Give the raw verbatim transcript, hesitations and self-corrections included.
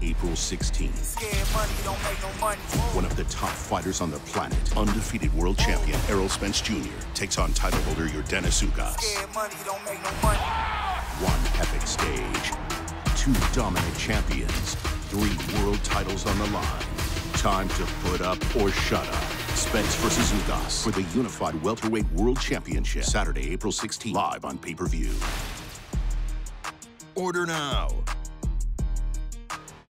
April sixteenth. Money don't make no money. One of the top fighters on the planet, undefeated world champion Errol Spence Junior takes on title holder Yordenis Ugas. Money don't make no money. One epic stage, two dominant champions, three world titles on the line. Time to put up or shut up. Spence versus Ugas for the unified welterweight world championship. Saturday, April sixteenth, live on pay-per-view. Order now.